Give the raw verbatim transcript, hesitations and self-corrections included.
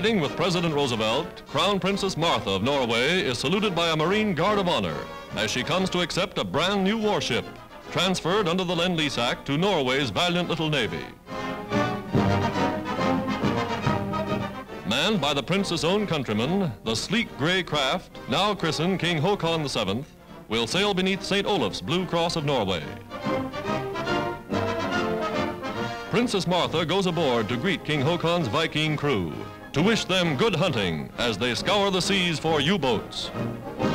Riding with President Roosevelt, Crown Princess Martha of Norway is saluted by a Marine Guard of Honor as she comes to accept a brand new warship, transferred under the Lend-Lease Act to Norway's valiant little navy. Manned by the Prince's own countrymen, the sleek gray craft, now christened King Haakon the seventh, will sail beneath Saint Olaf's Blue Cross of Norway. Princess Martha goes aboard to greet King Haakon's Viking crew, to wish them good hunting as they scour the seas for U-boats.